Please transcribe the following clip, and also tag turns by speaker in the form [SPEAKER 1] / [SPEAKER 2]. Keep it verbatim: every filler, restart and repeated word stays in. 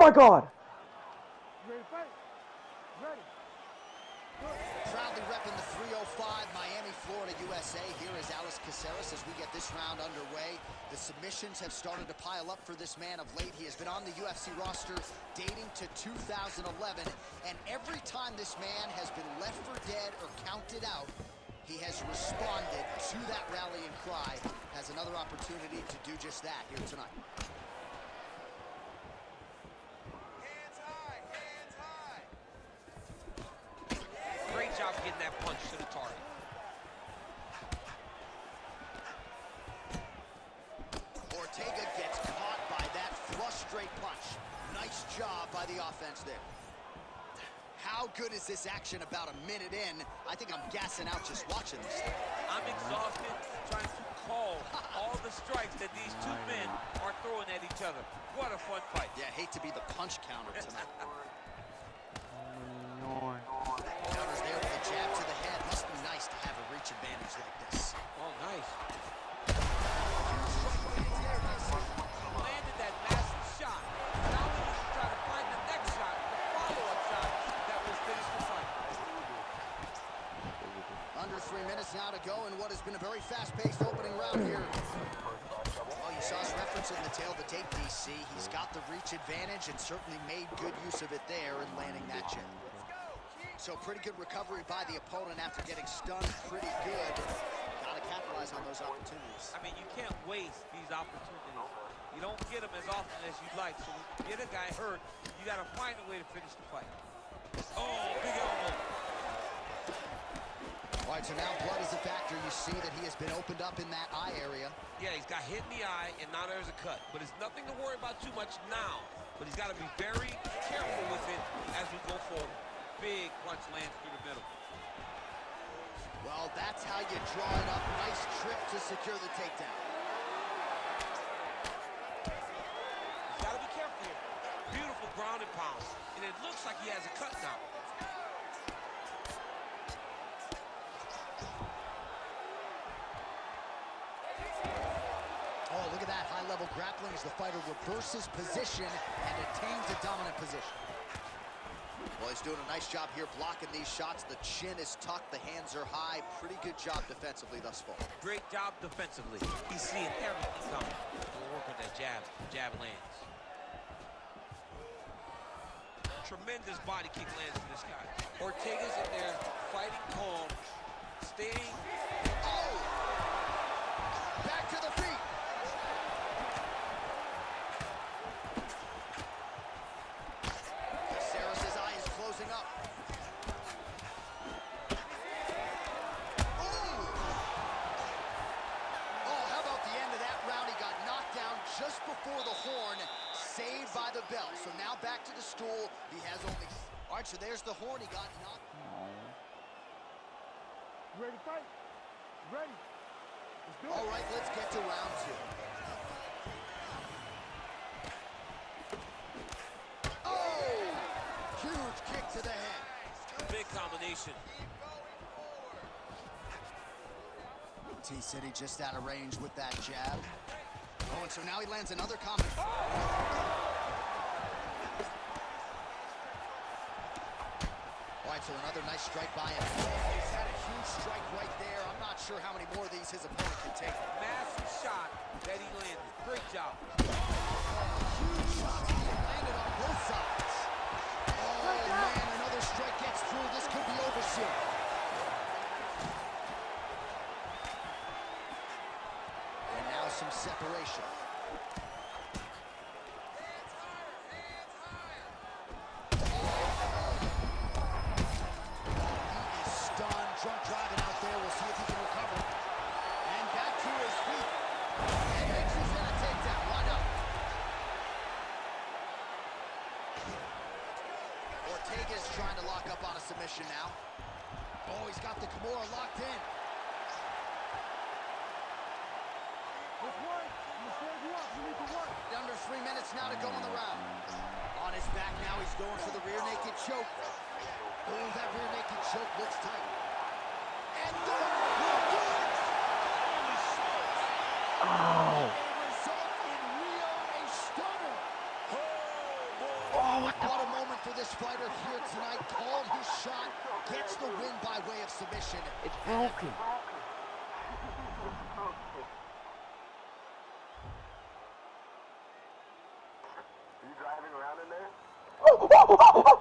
[SPEAKER 1] my God!
[SPEAKER 2] Ready to fight? Ready.
[SPEAKER 3] Proudly repping the three oh five, Miami, Florida, U S A. Here is Alex Caceres as we get this round underway. The submissions have started to pile up for this man of late. He has been on the U F C roster dating to two thousand eleven, and every time this man has been left for dead or counted out, he has responded to that rallying cry. Has another opportunity to do just that here tonight.
[SPEAKER 4] Hands high, hands high. Great job getting that punch to the target.
[SPEAKER 3] Ortega gets caught by that flush straight punch. Nice job by the offense there. How good is this action about a minute in? I think I'm gassing out just watching this thing.
[SPEAKER 4] I'm exhausted trying to call all the strikes that these two men are throwing at each other. What a fun fight.
[SPEAKER 3] Yeah, hate to be the punch counter tonight.
[SPEAKER 1] No.
[SPEAKER 3] Counters there with a jab to the head. Must be nice to have a reach advantage like this.
[SPEAKER 4] Oh, nice. Landed that massive shot. Now we need to try to find the next shot, the follow-up shot that will finish the fight.
[SPEAKER 3] Under three minutes now to go in what has been a very fast-paced opening round here. Well, you saw us referencing the tail of the tape, D C. He's got the reach advantage and certainly made good use of it there in landing that jab. So pretty good recovery by the opponent after getting stunned pretty good. Got to capitalize on those opportunities.
[SPEAKER 4] I mean, you can't waste these opportunities. You don't get them as often as you'd like. So when you get a guy hurt, you got to find a way to finish the fight. Oh, big elbow.
[SPEAKER 3] All right, so now blood is a factor. You see that he has been opened up in that eye area.
[SPEAKER 4] Yeah, he's got hit in the eye, and now there's a cut. But it's nothing to worry about too much now. But he's got to be very careful with it as we go forward. Big punch lands through the middle.
[SPEAKER 3] Well, that's how you draw it up. Nice trip to secure the takedown.
[SPEAKER 4] He's got to be careful here. Beautiful ground and pound. And it looks like he has a cut now.
[SPEAKER 3] Oh, look at that high-level grappling as the fighter reverses position and attains a dominant position. Well, he's doing a nice job here blocking these shots. The chin is tucked, the hands are high. Pretty good job defensively thus far.
[SPEAKER 4] Great job defensively. He's seeing everything coming. We'll work on that jab. Jab lands. Tremendous body kick lands to this guy. Ortega's in there fighting calm, staying.
[SPEAKER 3] Oh! Back to the feet. Caceres' eye is closing up. Oh! Oh, how about the end of that round? He got knocked down just before the horn, saved by the bell. So now back to the stool. He has only... All right, so there's the horn. He got knocked.
[SPEAKER 2] Ready to fight? Ready. Let's do it.
[SPEAKER 3] All right, let's get to round two. Oh! Huge kick to the head.
[SPEAKER 4] Big combination.
[SPEAKER 3] T-City just out of range with that jab. Oh, and so now he lands another combo. All right, so another nice strike by him. He's had a huge strike right there. I'm not sure how many more of these his opponent can take.
[SPEAKER 4] Massive shot that he landed. Great job.
[SPEAKER 3] Huge shots being landed on both sides. Oh, man, another strike gets through. This could be over soon. And now some separation. Drunk driving out there. We'll see if he can recover. And back to his feet. And makes his head a takedown. Why not? Ortega's trying to lock up on a submission now. Oh, he's got the Kimura locked in.
[SPEAKER 2] Let's work. I'm gonna stand you up. You need to work.
[SPEAKER 3] Under three minutes now to go in the round. On his back now, he's going for the rear naked choke. Oh, that rear naked choke looks tight. And the will do it!
[SPEAKER 1] Ow!
[SPEAKER 3] Result in Rio a stunner.
[SPEAKER 4] Oh, boy.
[SPEAKER 1] Oh!
[SPEAKER 3] submission.
[SPEAKER 2] It's broken.
[SPEAKER 1] You driving around in there?